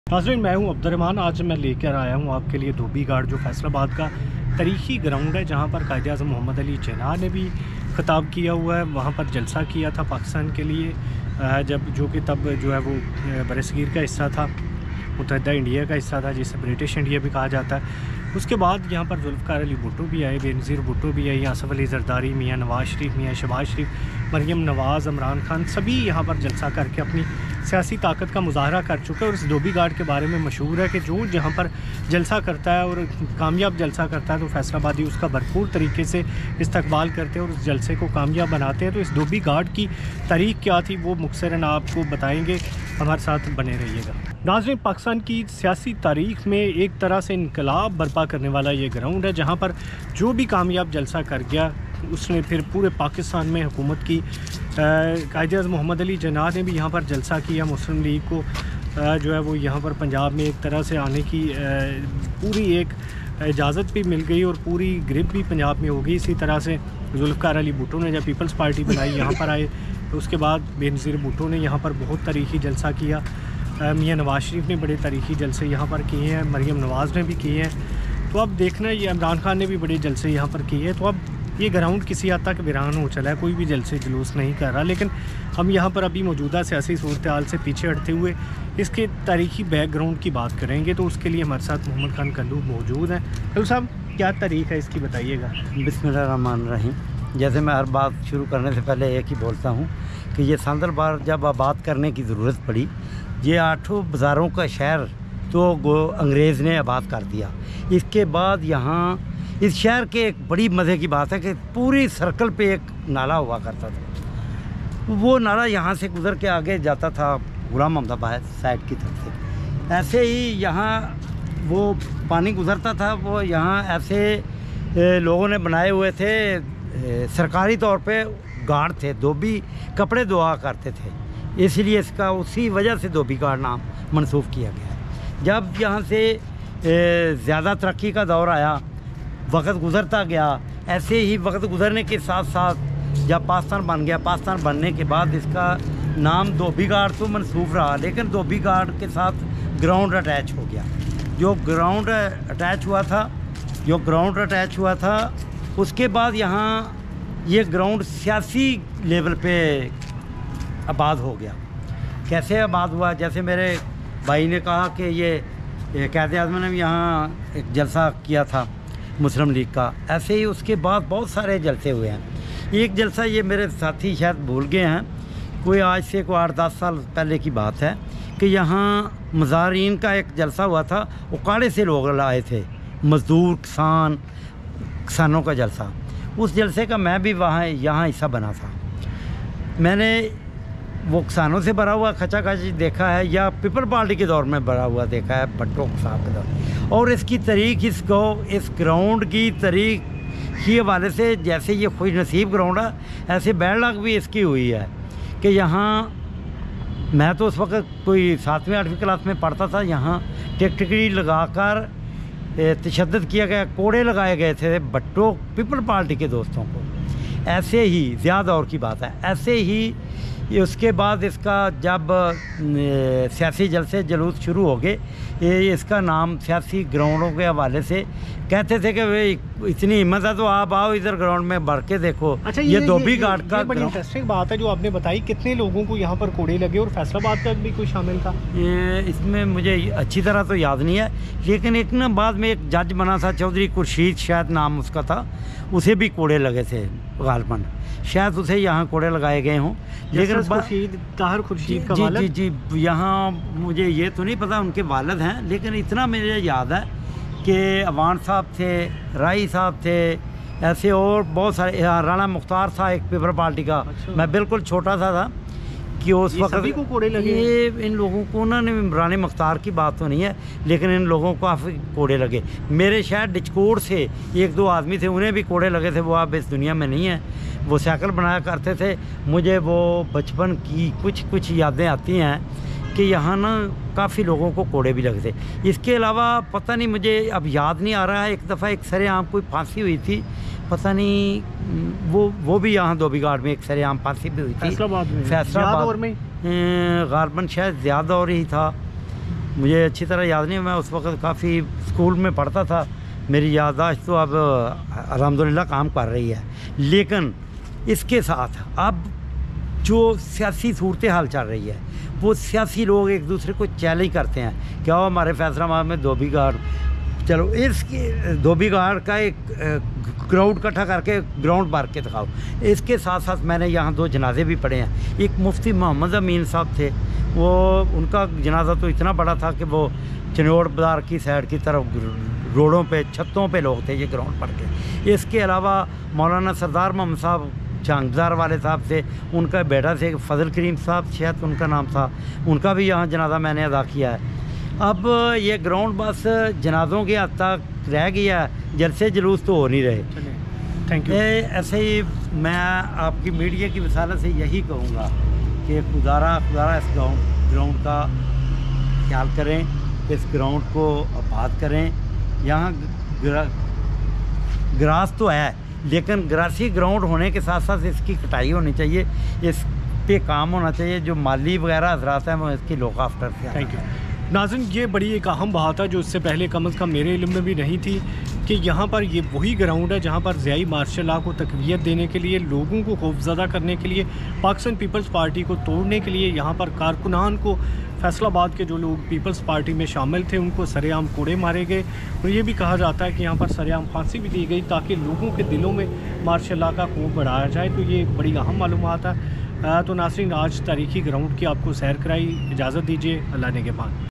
नाज़रीन, मैं हूं अब्दुर्रहमान। आज मैं लेकर आया हूं आपके लिए धोबी घाट, जो फैसलाबाद का तारीखी ग्राउंड है, जहां पर कायदे आज़म मोहम्मद अली जिन्ना ने भी ख़िताब किया हुआ है। वहां पर जलसा किया था पाकिस्तान के लिए, जब जो कि तब जो है वो बरसगीर का हिस्सा था, मुत्तहिदा इंडिया का हिस्सा था, जिसे ब्रिटिश इंडिया भी कहा जाता है। उसके बाद यहाँ पर जुल्फ़िकार अली भुट्टो भी आए, बेनज़ीर भुट्टो भी आई, आसफ़ अली ज़रदारी, मियाँ नवाज़ शरीफ, मियाँ शहबाज शरीफ, मरीम नवाज़, इमरान खान, सभी यहाँ पर जलसा करके अपनी सियासी ताकत का मुज़ाहरा कर चुके हैं। और इस धोबी घाट के बारे में मशहूर है कि जो जहाँ पर जलसा करता है और कामयाब जलसा करता है तो फैसलाबादी उसका भरपूर तरीके से इस्तकबाल करते हैं और उस जलसे को कामयाब बनाते हैं। तो इस धोबी घाट की तारीख़ क्या थी वो मुख्तसरन आपको बताएँगे, हमारे साथ बने रहिएगा। नाज़रीन, पाकिस्तान की सियासी तारीख़ में एक तरह से इनकलाब बर्पा करने वाला ये ग्राउंड है, जहाँ पर जो भी कामयाब जलसा कर गया उसने फिर पूरे पाकिस्तान में हुकूमत की। कायदे-ए-आज़म मोहम्मद अली जिन्ना ने भी यहाँ पर जलसा किया। मुस्लिम लीग को जो है वो यहाँ पर पंजाब में एक तरह से आने की पूरी एक इजाज़त भी मिल गई और पूरी ग्रिप भी पंजाब में हो गई। इसी तरह से जुल्फ़िकार अली भुट्टो ने जब पीपल्स पार्टी बनाई यहाँ पर आए, तो उसके बाद बेनज़ीर भुट्टो ने यहाँ पर बहुत तारीख़ी जलसा किया। मियाँ नवाज़ शरीफ ने बड़े तारीख़ी जलसे यहाँ पर किए हैं, मरीम नवाज़ ने भी किए हैं। तो अब देखना, ये इमरान खान ने भी बड़े जलसे यहाँ पर किए हैं। तो अब ये ग्राउंड किसी हद तक वीरान हो चला है, कोई भी जलसे जुलूस नहीं कर रहा। लेकिन हम यहाँ पर अभी मौजूदा सियासी सूरत हाल से पीछे हटते हुए इसके तारीख़ी बैकग्राउंड की बात करेंगे। तो उसके लिए हमारे साथ मोहम्मद खान कंदू मौजूद हैं। तो साहब, क्या तारीख़ है इसकी, बताइएगा। बिस्मिल्लाहिर्रहमानिर्रहीम। जैसे मैं हर बात शुरू करने से पहले एक ही बोलता हूँ कि ये सांदरबार जब आबाद करने की ज़रूरत पड़ी, ये 8 बाज़ारों का शहर तो अंग्रेज़ ने आबाद कर दिया। इसके बाद यहाँ इस शहर के एक बड़ी मज़े की बात है कि पूरी सर्कल पे एक नाला हुआ करता था। वो नाला यहाँ से गुज़र के आगे जाता था गुलाम मोहम्मदाबाद साइड की तरफ से। ऐसे ही यहाँ वो पानी गुज़रता था, वो यहाँ ऐसे लोगों ने बनाए हुए थे, सरकारी तौर पे घाट थे, धोबी कपड़े धोआ करते थे, इसलिए इसका उसी वजह से धोबी घाट नाम मंसूब किया गया। जब यहाँ से ज़्यादा तरक्की का दौर आया, वक्त गुज़रता गया, ऐसे ही वक्त गुज़रने के साथ साथ जब पाकिस्तान बन गया, पाकिस्तान बनने के बाद इसका नाम धोबी घाट तो मंसूब रहा, लेकिन धोबी घाट के साथ ग्राउंड अटैच हो गया। जो ग्राउंड अटैच हुआ था उसके बाद यहाँ ये ग्राउंड सियासी लेवल पे आबाद हो गया। कैसे आबाद हुआ? जैसे मेरे भाई ने कहा कि ये कायदे-ए-आज़म ने यहाँ एक जलसा किया था मुस्लिम लीग का, ऐसे ही उसके बाद बहुत सारे जलसे हुए हैं। एक जलसा ये मेरे साथी शायद भूल गए हैं, कोई आज से कोई 8-10 साल पहले की बात है कि यहाँ मज़ारीन का एक जलसा हुआ था। उकाड़े से लोग आए थे, मज़दूर, किसानों का जलसा। उस जलसे का मैं भी यहाँ हिस्सा बना था। मैंने वो किसानों से भरा हुआ खचाखच देखा है, या पीपल पार्टी के दौर में भरा हुआ देखा है, भट्टो साहब के दौर। और इसकी तारीख, इस ग्राउंड की तारीख के हवाले से, जैसे ये खुश नसीब ग्राउंड है, ऐसे बैड लक भी इसकी हुई है कि यहाँ मैं तो उस वक्त कोई 7वीं 8वीं क्लास में पढ़ता था। यहाँ टिकटिकी लगाकर तशद्दुद किया गया, कोड़े लगाए गए थे भट्टो पीपल पार्टी के दोस्तों को। ऐसे ही ज़्यादा दौर की बात है। ऐसे ही उसके बाद इसका जब सियासी जलसे जुलूस शुरू हो गए, इसका नाम सियासी ग्राउंडों के हवाले से कहते थे कि भाई इतनी हिम्मत है तो आप आओ इधर ग्राउंड में भर के देखो। अच्छा, ये धोबी घाट का बड़ी इंटरेस्टिंग बात है जो आपने बताई। कितने लोगों को यहाँ पर कोड़े लगे और फैसलाबाद का भी कोई शामिल था? इसमें मुझे अच्छी तरह तो याद नहीं है, लेकिन एक ना बाद में एक जज बना था, चौधरी खुर्शीद शायद नाम उसका था, उसे भी कोड़े लगे थे गालबन, शायद उसे यहाँ कोड़े लगाए गए हों। लेकिन ताहिर खुर्शीद का वालिद? जी, यहाँ मुझे ये तो नहीं पता उनके वालिद हैं, लेकिन इतना मुझे याद है कि अवान साहब थे, राई साहब थे, ऐसे और बहुत सारे, राणा मुख्तार था एक पीपल पार्टी का। अच्छा। मैं बिल्कुल छोटा सा था कि उस वक्त सभी को कोड़े लगे। ये इन लोगों को ना, राणा मुख्तार की बात तो नहीं है, लेकिन इन लोगों को काफ़ी कोड़े लगे। मेरे शायद डिचकोड़ से 1-2 आदमी थे, उन्हें भी कोड़े लगे थे। वो अब इस दुनिया में नहीं है, वो साइकिल बनाया करते थे। मुझे वो बचपन की कुछ यादें आती हैं कि यहाँ ना काफ़ी लोगों को कोड़े भी लगे थे। इसके अलावा पता नहीं, मुझे अब याद नहीं आ रहा है, एक दफ़ा एक सरेआम कोई फांसी हुई थी, पता नहीं वो भी यहाँ धोबी घाट में एक सरेआम फांसी भी हुई थी। फैसलाबाद में? फैसलाबाद में गालबन शायद ज़्यादा और ही था। मुझे अच्छी तरह याद नहीं, मैं उस वक्त काफ़ी स्कूल में पढ़ता था, मेरी याददाश्त तो अब अल्हम्दुलिल्लाह काम कर रही है। लेकिन इसके साथ अब जो सियासी सूरत हाल चल रही है, वो सियासी लोग एक दूसरे को चैलेंज करते हैं, क्या हमारे फैसलाबाद में धोबी गार्ड, चलो इसके धोबी गार्ड का एक क्राउड इकट्ठा करके ग्राउंड भर के दिखाओ। इसके साथ साथ मैंने यहाँ 2 जनाजे भी पढ़े हैं। एक मुफ्ती मोहम्मद अमीन साहब थे, वो उनका जनाजा तो इतना बड़ा था कि वो चनोड़ बाज़ार की साइड की तरफ रोडों पे छतों पे लोग थे ये ग्राउंड पढ़ के। इसके अलावा मौलाना सरदार मोहम्मद साहब चांगदार वाले साहब थे, उनका बेटा थे फजल करीम साहब शायद उनका नाम था, उनका भी यहाँ जनाजा मैंने अदा किया है। अब ये ग्राउंड बस जनाजों के हद तक रह गया है, जलसे जुलूस तो हो नहीं रहे। Thank you. ऐसे ही मैं आपकी मीडिया की वसालत से यही कहूँगा कि खुदारा इस ग्राउंड का ख्याल करें, इस ग्राउंड को आबाद करें। यहाँ ग्रास तो है, लेकिन ग्रासी ग्राउंड होने के साथ साथ इसकी कटाई होनी चाहिए, इस पे काम होना चाहिए। जो माली वगैरह हजरात हैं वो इसकी लुक आफ्टर से। थैंक यू नाज़रीन, ये बड़ी एक अहम बात है जो इससे पहले कम अज़ कम मेरे इल्म में भी नहीं थी कि यहाँ पर ये वही ग्राउंड है जहाँ पर ज़ियाई मार्शल लॉ को तक़वियत देने के लिए, लोगों को खौफज़दा करने के लिए, पाकिस्तान पीपल्स पार्टी को तोड़ने के लिए यहाँ पर कारकुनान को, फैसलाबाद के जो लोग पीपल्स पार्टी में शामिल थे उनको सरेआम कोड़े मारे गए। और ये भी कहा जाता है कि यहाँ पर सरेआम फांसी भी दी गई ताकि लोगों के दिलों में मार्शल लॉ का खौफ बढ़ाया जाए। तो ये एक बड़ी अहम मालूमात है। तो नाज़रीन, आज तारीख़ी ग्राउंड की आपको सैर कराई, इजाज़त दीजिए, अल्लाह ने के बाद।